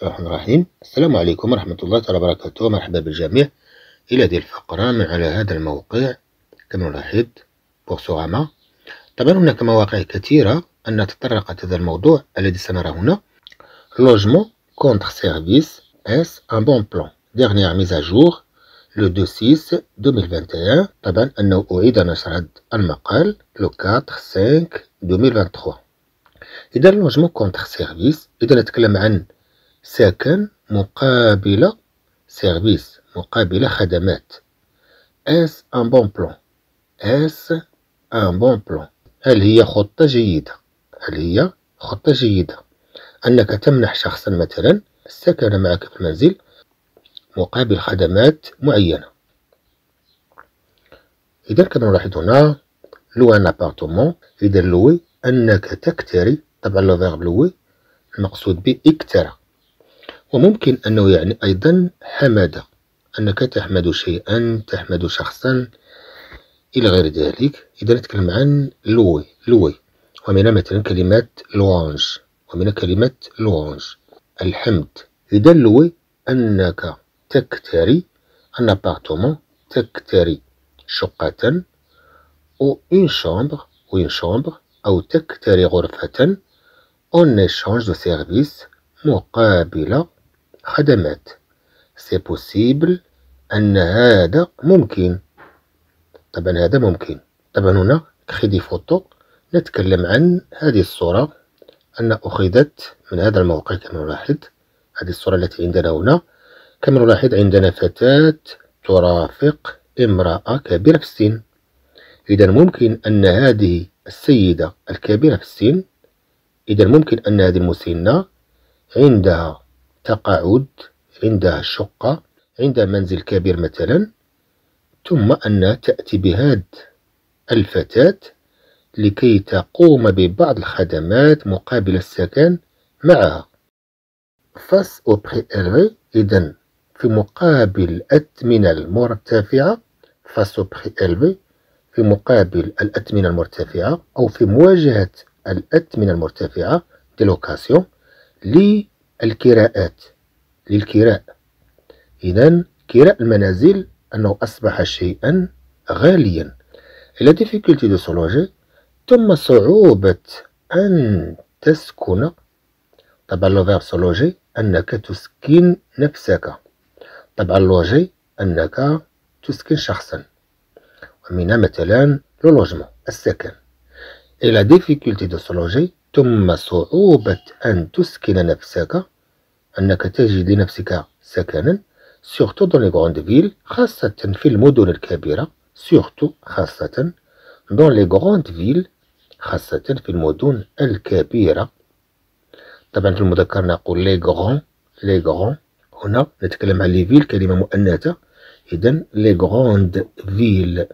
الله الرحمن الرحيم. السلام عليكم ورحمة الله تعالى وبركاته. مرحبا بالجميع إلى هذه الفقرة من على هذا الموقع. كما نلاحظ بورسوغاما. طبعا هناك مواقع كثيرة أن تطرقت هذا الموضوع الذي سنرى هنا. Logement contre service, est un bon plan. Dernière mise à jour le 2/6/2021. طبعا أنه أعيد نشر هذا المقال le 4/5/2023. إذا logement contre service، إذا نتكلم عن سكن مقابل سيرفيس، مقابل خدمات. اس ان بون بلان، اس ان بون بلان، هل هي خطة جيدة؟ هل هي خطة جيدة أنك تمنح شخصا مثلا السكن معك في المنزل مقابل خدمات معينة؟ إذا كما نلاحظ هنا لو ان ابارتمون، إذا لوي أنك تكتري، طبعا لو فيرب لوي المقصود به اكترى، وممكن أنه يعني أيضا حمد، أنك تحمد شيئا، تحمد شخصا إلى غير ذلك. إذا نتكلم عن لوي، لوي، ومن مثلا كلمة لوانج، ومن كلمة لوانج الحمد. إذا لوي أنك تكتري ان ابارتمون، تكتري شقة، أو اون شامبر، أو اون شامبر، أو تكتري غرفة اون ايشانج دو سيرفيس، مقابل خدمات. سي بوسيبل، أن هذا ممكن. طبعا هذا ممكن. طبعا هنا كخيدي فوتو، نتكلم عن هذه الصورة أن أخذت من هذا الموقع. كما نلاحظ هذه الصورة التي عندنا هنا، كما نلاحظ عندنا فتاة ترافق امرأة كبيرة في السن. إذا ممكن أن هذه السيدة الكبيرة في السن، إذا ممكن أن هذه المسنة عندها تقاعد، عندها شقة، عندها منزل كبير مثلا، ثم أن تأتي بهذه الفتاة لكي تقوم ببعض الخدمات مقابل السكن معها. فاس أو بري إلفي، إذن في مقابل الأثمنة المرتفعة. فاس أو بري إلفي، في مقابل الأثمنة المرتفعة، أو في مواجهة الأثمنة المرتفعة دي لوكاسيون للكراءات، للكراء. إذن كراء المنازل أنه أصبح شيئا غاليا. la difficulté de se loger، ثم صعوبة أن تسكن. طبعا لو فيرب se loger أنك تسكن نفسك، طبعا لوجي أنك تسكن شخصا، ومنها مثلا لو لوجمون السكن. et la difficulté de se loger، ثم صعوبة أن تسكن نفسك، أنك تجد لنفسك سكنا. surtout dans les grandes villes، خاصة في المدن الكبيرة. surtout خاصة dans les grandes villes، خاصة في المدن الكبيرة. طبعا في المذكر نقول les grands، les grands. هنا نتكلم عن les villes كلمة مؤنثة، إذن les grandes villes.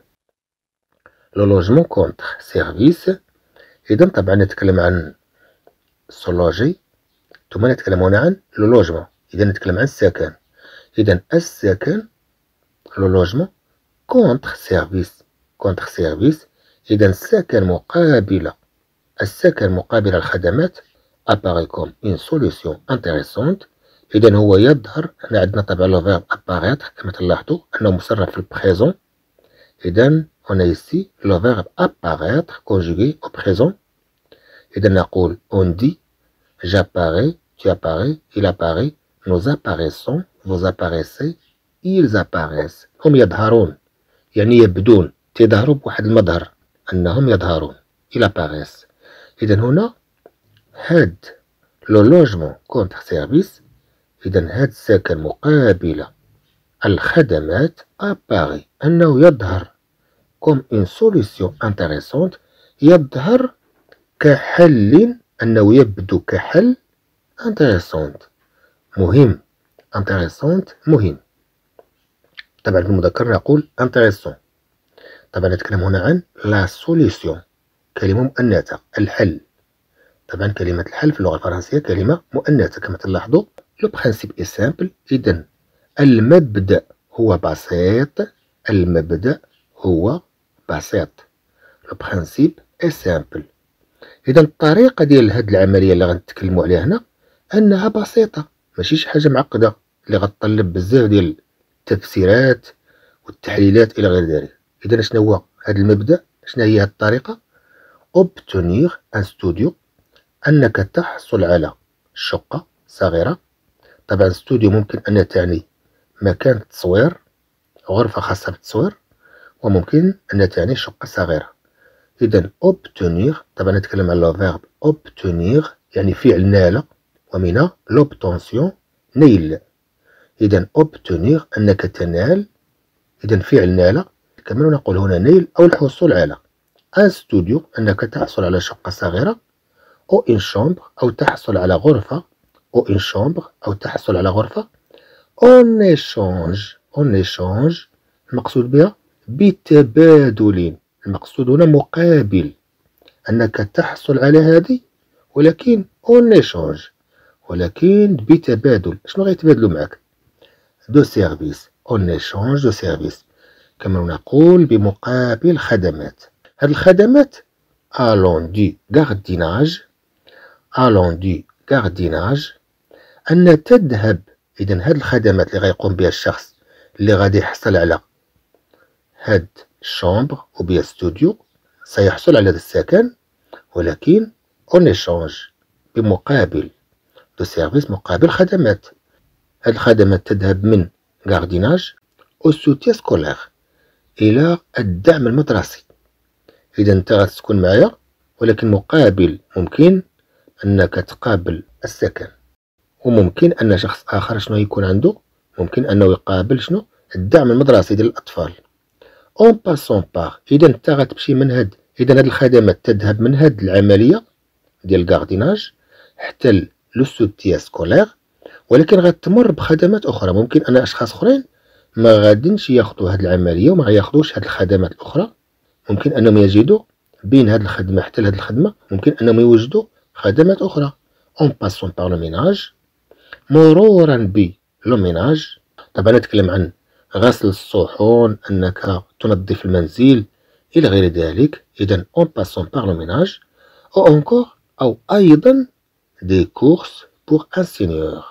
le logement contre service، إذن طبعا نتكلم عن se loger، ثم نتكلم هنا عن le logement، إذا نتكلم عن السكن. إذا السكن لو لوجمون كونتر سيرفيس، كونتر سيرفيس، إذا السكن مقابل، السكن مقابل الخدمات. أباري كوم إن سوليسيون انتيريسونت، إذا هو يظهر. هنا عندنا طبعا لو فيرب أباريتر، كما تلاحظوا أنه مصرف في البريزون. إذا هنا يسي لو فيرب أباريتر كونجوغي أو بريزون. إذا نقول أون دي j'apparais، tu apparais، il apparaît، nous apparaissons، vous apparaissez، ils apparaissent. هم يظهرون، يعني يبدون، تظهروا بواحد المظهر، أنهم يظهرون. ils apparaissent. إذا هنا هاد لو لوجمون كونتر سيرفيس، إذا هاد السكن مقابل الخدمات. أباري أنه يظهر كوم إن سوليسيون انتيريسونت، يظهر كحل، أنه يبدو كحل. انتيريسونت مهم، انتيريسونت مهم. طبعا في المذكر نقول انتيريسون. طبعا نتكلم هنا عن لا سوليسيون، كلمة مؤنثة، الحل. طبعا كلمة الحل في اللغة الفرنسية كلمة مؤنثة كما تلاحظوا. لو برانسيب اي سامبل، إذا المبدأ هو بسيط، المبدأ هو بسيط. لو برانسيب اي سامبل. إذا الطريقة ديال هاد العملية اللي غنتكلموا عليها هنا أنها بسيطة، ماشي شي حاجة معقدة اللي غتطلب بزاف ديال التفسيرات والتحليلات إلى غير ذلك. إذا شنو هو هذا المبدأ؟ شنو هي هذه الطريقة؟ obtenir un studio، أنك تحصل على شقة صغيرة. طبعا استوديو ممكن أن تعني مكان التصوير، غرفة خاصة بالتصوير، وممكن أن تعني شقة صغيرة. إذا obtenir، طبعا نتكلم على الفيرب obtenir يعني فعل نال، ومن l'obtention نيل. إذا obtenir أنك تنال، إذا فعل نال، كما نقول هنا نيل أو الحصول على. un studio أنك تحصل على شقة صغيرة، أو une chambre أو تحصل على غرفة، أو une chambre أو تحصل على غرفة. on échange المقصود بها بتبادل، المقصود هنا مقابل، أنك تحصل على هذه ولكن on échange، ولكن بتبادل. شنو غيتبادلوا معك؟ دو سيرفيس، on échange دو سيرفيس، كما نقول بمقابل خدمات. هذه الخدمات allant du gardiennage، أن تذهب. إذا هاد الخدمات اللي غيقوم بها الشخص اللي غادي يحصل على هاد الشامبر أو بيا ستوديو، سيحصل على هذا السكن، ولكن اون ايشانج بمقابل دو سيرفيس، مقابل خدمات. هاد الخدمات تذهب من غارديناج أو سوتيا سكولير، إلى الدعم المدرسي. إذا أنت غتسكن معايا، ولكن مقابل ممكن أنك تقابل السكن، وممكن أن شخص آخر شنو يكون عنده، ممكن أنه يقابل شنو الدعم المدرسي ديال الأطفال. اون باسون باغ، إذا أنت غتمشي من هاد، إذا هاد الخدمات تذهب من هاد العملية ديال الغارديناج حتى لو سوتيا سكولير، ولكن غتمر بخدمات أخرى. ممكن أن أشخاص آخرين ما غادينش ياخدوا هاد العملية وما غياخدوش هاد الخدمات الأخرى، ممكن أنهم يجدوا بين هاد الخدمة حتى لهاد الخدمة ممكن أنهم يوجدوا خدمات أخرى. اون باسون باغ لو ميناج، مرورا ب لو ميناج، طبعا نتكلم عن غسل الصحون، أنك تنظف المنزل إلى غير ذلك. إذا اون باسون باغ لو ميناج، أو أونكور أو أيضا دي كورس بوغ أن سينيور.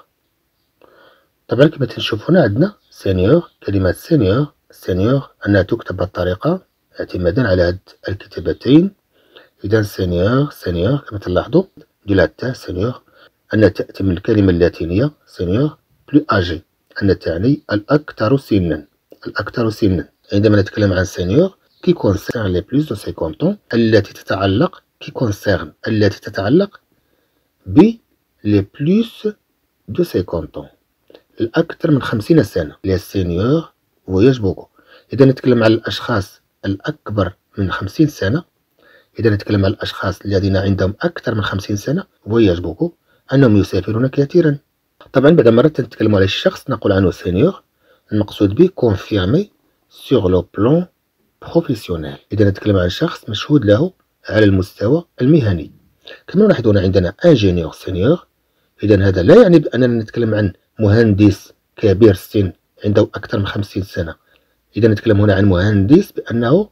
طبعا كما تنشوف هنا عندنا سينيور، كلمة سينيور أنها تكتب بهالطريقة اعتمادا على هاد الكتابتين. إذا سينيور كما تلاحظوا ديال التاء سينيور، أن تأتي من الكلمة اللاتينية سينيور بلو أجي، أن تعني الأكثر سنا، الأكثر سنا. عندما نتكلم عن سينيور كي كونسيرن لي بلوس دو 50 ans، التي تتعلق كي كونسيرن، التي تتعلق ب لي بلوس دو 50 ans، الأكثر من 50 سنة. لي سينيور فواياج بوكو. إذا نتكلم عن الأشخاص الأكبر من 50 سنة، إذا نتكلم عن الأشخاص الذين عندهم أكثر من 50 سنة فواياج بوكو، أنهم يسافرون كثيرا. طبعا بعد مرات نتكلم على الشخص نقول عنه سينيور، المقصود به كونفيرمي سور لو بلون بروفيسيونيل. إذا نتكلم عن شخص مشهود له على المستوى المهني. كما نلاحظ هنا عندنا انجينيور سينيور، إذا هذا لا يعني بأننا نتكلم عن مهندس كبير السن عنده أكثر من 50 سنة. إذا نتكلم هنا عن مهندس بأنه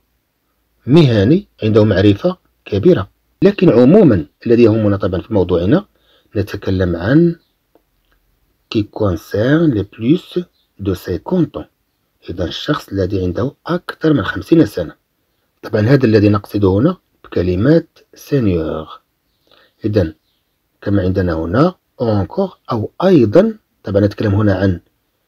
مهني عنده معرفة كبيرة. لكن عموما الذي يهمنا طبعا في موضوعنا نتكلم عن كي كونسيرن لي بلوس دو 50 ans، إذا الشخص الذي عنده أكثر من 50 سنة. طبعا هذا الذي نقصده هنا بكلمات سينيور. إذا كما عندنا هنا أونكور أو أيضا، طبعا نتكلم هنا عن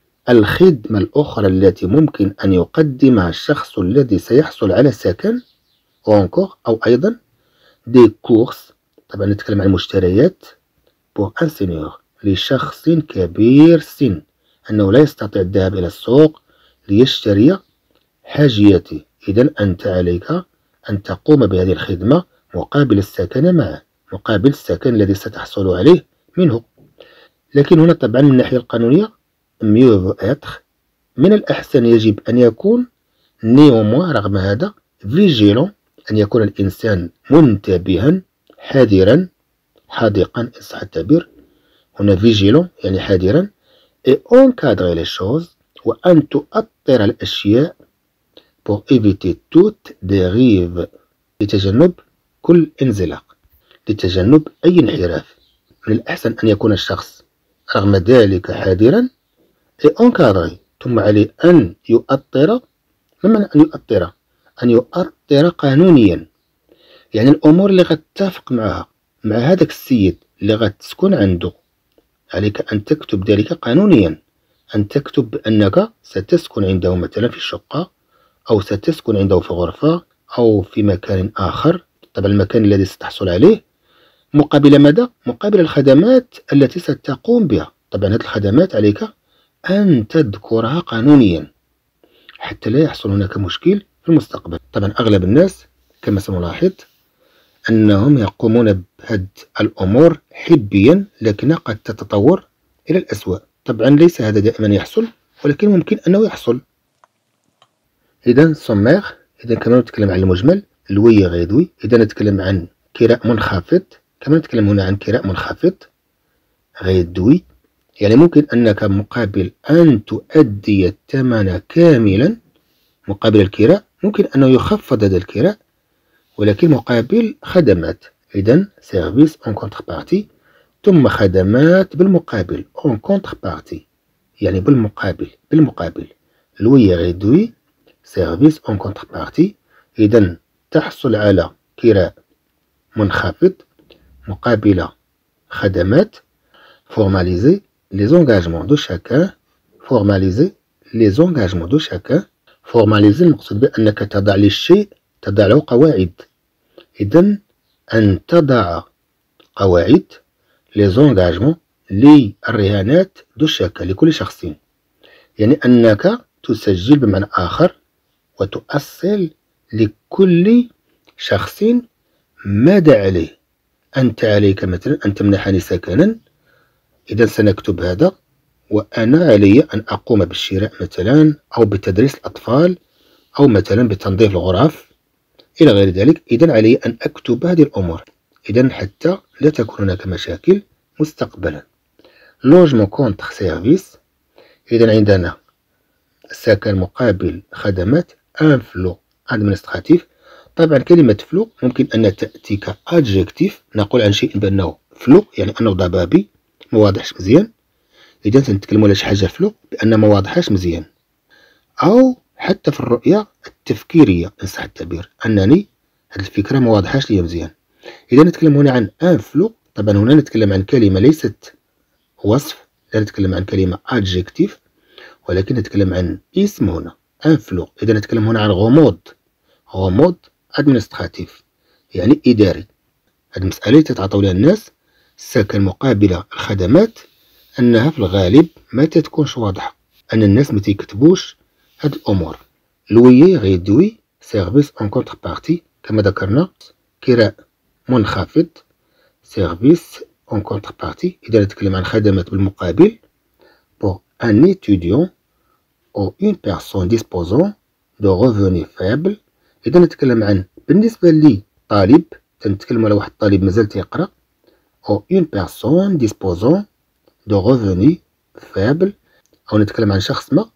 الخدمة الأخرى التي ممكن أن يقدمها الشخص الذي سيحصل على سكن، أونكور أو أيضا دي كورس، طبعا نتكلم عن مشتريات بوغ أن سينيور، لشخص كبير السن أنه لا يستطيع الذهاب إلى السوق ليشتري حاجياته. إذا أنت عليك أن تقوم بهذه الخدمة مقابل السكن معه، مقابل السكن الذي ستحصل عليه منه. لكن هنا طبعا من الناحية القانونية mieux être، من الأحسن يجب أن يكون néanmoins رغم هذا vigilant، أن يكون الإنسان منتبها حذرا حاذقا إن صح التعبير. هنا vigilant يعني حذرا، et encadrer les choses، وأن تؤطر الأشياء pour éviter toute dérive، لتجنب كل انزلاق، لتجنب أي انحراف. من الأحسن أن يكون الشخص رغم ذلك حذرا et encadré. ثم عليه أن يؤطر. ما معنى أن يؤطر؟ أن يؤطر قانونيا، يعني الأمور اللي غتتفق معها مع هذاك السيد اللي غتسكن عنده، عليك أن تكتب ذلك قانونيا، أن تكتب بأنك ستسكن عنده مثلا في الشقة، أو ستسكن عنده في غرفة، أو في مكان آخر، طبعا المكان الذي ستحصل عليه مقابل ماذا؟ مقابل الخدمات التي ستقوم بها. طبعا هذه الخدمات عليك أن تذكرها قانونيا حتى لا يحصل هناك مشكل في المستقبل. طبعا أغلب الناس كما سنلاحظ أنهم يقومون بهذه الأمور حبيا، لكنها قد تتطور إلى الأسوأ. طبعا ليس هذا دائما يحصل، ولكن ممكن أنه يحصل. إذا سومير، إذا كما نتكلم عن المجمل لوي غيدوي، إذا نتكلم عن كراء منخفض، كما نتكلم هنا عن كراء منخفض غيدوي، يعني ممكن أنك مقابل أن تؤدي الثمن كاملا مقابل الكراء، ممكن أنه يخفض هذا الكراء ولكن مقابل خدمات. إذا سيرفيس اون كونتربارتي، ثم خدمات بالمقابل اون كونتربارتي، يعني بالمقابل لوي غيدوي سيرفيس اون كونتربارتي. إذا تحصل على كراء منخفض مقابل خدمات. formaliser les engagements de chacun. formaliser les engagements de chacun. formaliser المقصود بأنك تضع للشيء، تضع له قواعد. إذن أن تضع قواعد les engagements للرهانات دو شاكا لكل شخص، يعني أنك تسجل بمعنى آخر وتؤصل لكل شخص ماذا عليه. أنت عليك مثلا أن تمنحني سكنا، إذا سنكتب هذا، وأنا علي أن أقوم بالشراء مثلا، أو بتدريس الأطفال، أو مثلا بتنظيف الغرف إلى غير ذلك. إذا علي أن أكتب هذه الأمور، إذا حتى لا تكون هناك مشاكل مستقبلا. لوجمون كونتر سيرفيس، إذا عندنا سكن مقابل خدمات. ان فلو ادمنستراتيف، طبعا كلمة فلو ممكن أن تأتي كأدجكتيف، نقول عن شيء بأنه فلو يعني أنه ضبابي ما واضحش مزيان. إذا تنتكلموا على شي حاجة فلو بأن ما واضحاش مزيان، أو حتى في الرؤية التفكيرية إن صح التعبير، أنني هذه الفكرة ما واضحاش لي مزيان. إذا نتكلم هنا عن ان فلو، طبعا هنا نتكلم عن كلمة ليست وصف، لا نتكلم عن كلمة أدجكتيف، ولكن نتكلم عن اسم هنا ان فلو. إذا نتكلم هنا عن غموض ادمنستراتيف يعني إداري. هذه المسألة تتعاطوا لها الناس، السكن مقابل الخدمات، أنها في الغالب ما تتكونش واضحة، أن الناس ما تيكتبوش هاد الأمور. لويي غيدوي سيرفيس اون كونتربارتي، كما ذكرنا كراء منخفض سيرفيس اون كونتربارتي. إذا نتكلم عن خدمات بالمقابل pour un étudiant ou une personne disposant de revenus faibles. إذا نتكلم عن بالنسبة لي طالب، تنتكلم على واحد الطالب مازال تيقرا، ou une personne disposant de revenus faibles، أو نتكلم عن شخص ما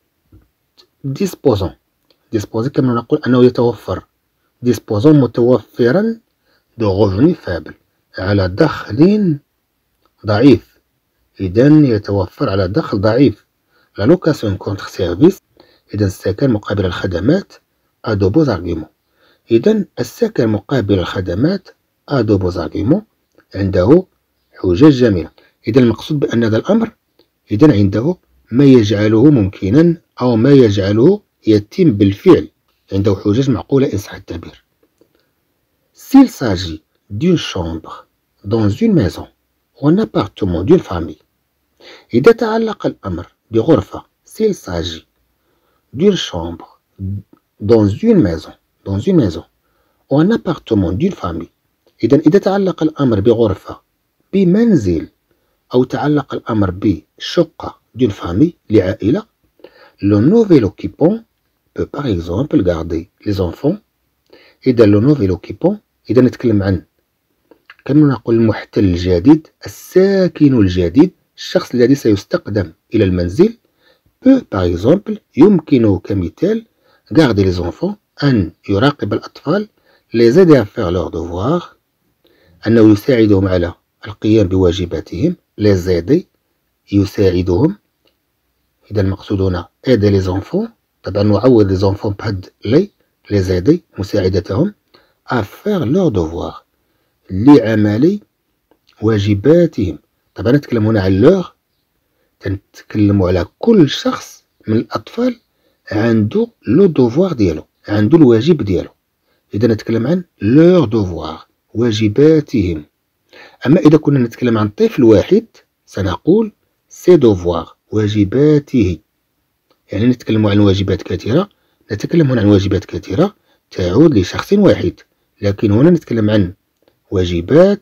disposant كما نقول أنه يتوفر، disposant متوفرا de revenus faibles على دخل ضعيف. إذا يتوفر على دخل ضعيف. la location contre service، إذا السكن مقابل الخدمات à de beaux arguments. إذا السكن مقابل الخدمات à de beaux arguments، عنده حجج جميلة. إذا المقصود بأن هذا الأمر إذا عنده ما يجعله ممكنا، أو ما يجعله يتم بالفعل، عنده حجج معقولة إن صح التعبير. s'il s'agit d'une chambre dans une maison ou un appartement d'une famille، إذا تعلق الأمر بغرفة، s'il s'agit d'une chambre dans une maison ou un appartement d'une famille، إذا تعلق الأمر بغرفة، بمنزل، أو تعلق الأمر بشقة d'une famille لعائلة، le nouvel occupant peut par exemple garder les enfants. إذا le nouvel occupant، إذا نتكلم عن كما نقول المحتل الجديد، الساكن الجديد، الشخص الذي سيستقدم إلى المنزل، peut par exemple يمكنه كمثال garder les enfants أن يراقب الأطفال، les aider à faire leurs devoirs أنه يساعدهم على القيام بواجباتهم، les aider يساعدهم. إذا المقصود هنا aider les enfants، طبعا نعوض les enfants بهاد les aider مساعدتهم à faire leur devoir لعمل واجباتهم. طبعا نتكلم هنا عن leur، تنتكلم على كل شخص من الأطفال عنده لو دوفوار ديالو، عنده الواجب ديالو. إذا نتكلم عن leur devoir واجباتهم. أما إذا كنا نتكلم عن طفل واحد سنقول ses devoirs واجباته. يعني نتكلم عن واجبات كثيرة، نتكلم هنا عن واجبات كثيرة تعود لشخص واحد، لكن هنا نتكلم عن واجبات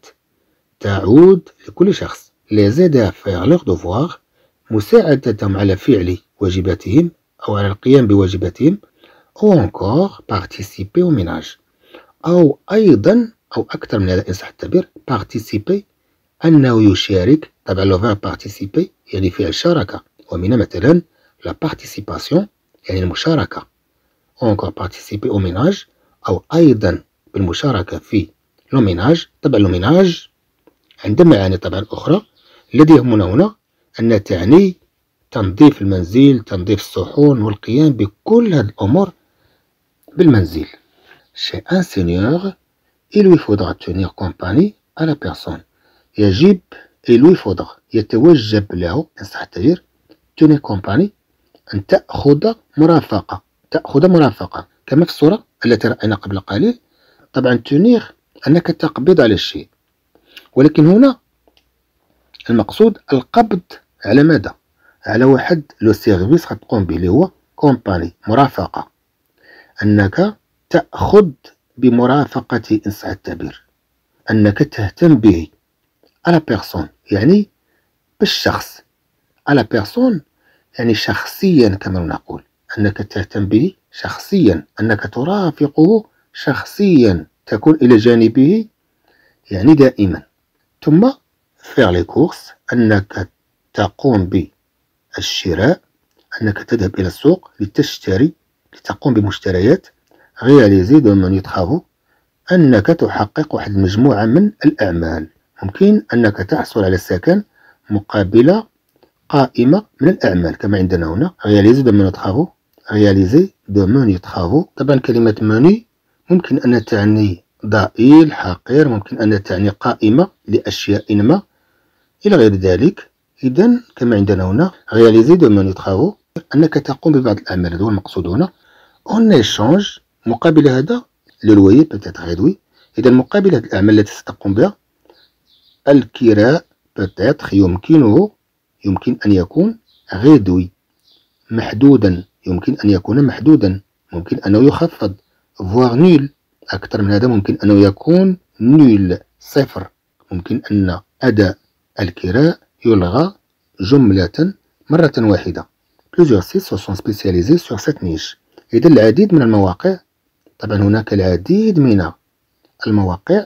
تعود لكل شخص. les aider à faire leur devoir مساعدتهم على فعل واجباتهم أو على القيام بواجباتهم، أو encore participer au ménage، أو أيضا أو أكثر من هذا إن صح التعبير participer أنه يشارك. طبعا لو verbe participer يعني فعل شاركة، ومن مثلا la participation يعني المشاركة، أو encore participer au ménage أو أيضا بالمشاركة في لو ménage. طبعا لو ménage عند معاني طبعا أخرى. الذي يهمنا هنا أن تعني تنظيف المنزل، تنظيف الصحون والقيام بكل هذه الأمور بالمنزل. Chez un seigneur il lui faudra tenir compagnie à la personne. يجب il lui faudra يتوجب له إن صح التعبير tenir compagnie أن تأخذ مرافقة، تأخذ مرافقة كما في الصورة التي رأينا قبل قليل. طبعا tenir أنك تقبض على الشيء، ولكن هنا المقصود القبض على ماذا؟ على واحد لو سيرفيس غتقوم به اللي هو كومباني مرافقة، أنك تأخذ بمرافقة إن صح التعبير، أنك تهتم به على بيرسون يعني بالشخص، على بيرسون يعني شخصيا كما نقول، أنك تهتم به شخصيا، أنك ترافقه شخصيا، تكون إلى جانبه يعني دائما. ثم faire les courses أنك تقوم بالشراء، أنك تذهب إلى السوق لتشتري، لتقوم بمشتريات. réaliser de manière travaux أنك تحقق واحد المجموعة من الأعمال. ممكن أنك تحصل على السكن مقابل قائمة من الأعمال كما عندنا هنا réaliser de manière travaux، réaliser de manière travaux. طبعا كلمة ماني ممكن أن تعني ضئيل حقير، ممكن أن تعني قائمة لأشياء ما إلى غير ذلك. إذا كما عندنا هنا réaliser de manière travaux أنك تقوم ببعض الأعمال، هذا هو المقصود هنا. on échange مقابل هذا للوي peut-être غدوي. إذا مقابل هذه الأعمال التي ستقوم بها الكراء peut-être يمكن أن يكون غدوي، محدودا يمكن أن يكون محدودا، ممكن أنه يخفض voire nul. أكثر من هذا ممكن أنه يكون nul صفر، ممكن أن أداء الكراء يلغى جملة مرة واحدة. plusieurs sites se sont spécialisés sur cette niche. إذا العديد من المواقع، طبعا هناك العديد من المواقع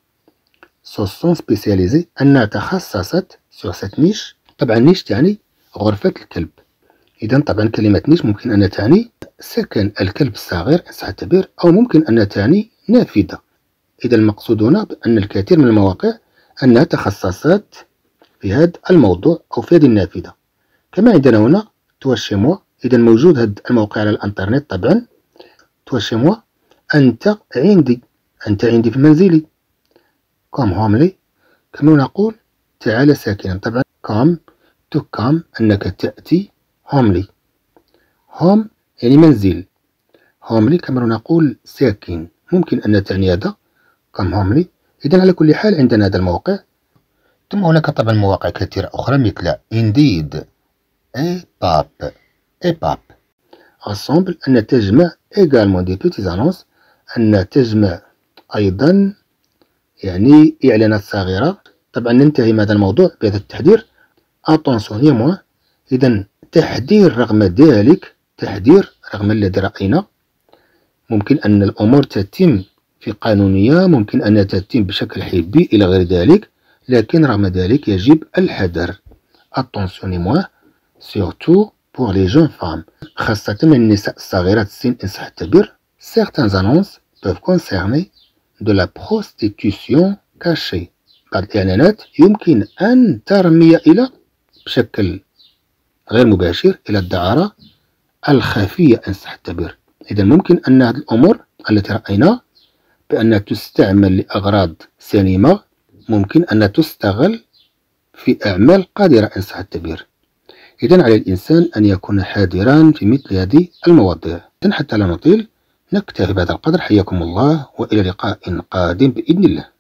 se sont spécialisés أنها تخصصت sur cette niche. طبعا نيش تعني غرفة الكلب. إذا طبعا كلمة نيش ممكن أن تعني سكن الكلب الصغير إن صح التعبير، أو ممكن أن تعني نافذة. إذا المقصود هنا بأن الكثير من المواقع أنها تخصصت في هذا الموضوع أو في هذه النافذة. كما عندنا هنا toi chez moi، إذا موجود هذا الموقع على الإنترنت. طبعا toi chez moi أنت عندي، أنت عندي في منزلي. comme homely كما نقول تعال ساكنا. طبعا come to come أنك تأتي، homely home يعني منزل، homely كما نقول ساكن، ممكن أن تعني هذا come homely. إذا على كل حال عندنا هذا الموقع. ثم هناك طبعا مواقع كثيرة أخرى مثل indeed EPUB rassemble أن تجمع également des petits annonces، أن تجمع أيضا يعني إعلانات صغيرة. طبعا ننتهي من هذا الموضوع بهذا التحذير attention néanmoins. إذا تحذير رغم ذلك، تحذير رغم الذي رأينا، ممكن أن الأمور تتم في قانونية، ممكن أن تتم بشكل حبي إلى غير ذلك، لكن رغم ذلك يجب الحذر. attention néanmoins surtout pour les jeunes femmes، خاصة النساء الصغيرات السن إن صح التعبير. certaines annonces peuvent concerner de la prostitution cachée. بعض الإعلانات يمكن أن ترمي إلى بشكل غير مباشر إلى الدعارة الخفية إن صح التعبير. إذا ممكن أن هذه الأمور التي رأينا بأنها تستعمل لأغراض سليمة ممكن أن تستغل في أعمال قذرة إن صح التعبير. إذا على الإنسان أن يكون حذرا في مثل هذه المواضيع. حتى لا نطيل نكتفي بهذا القدر. حياكم الله وإلى لقاء قادم بإذن الله.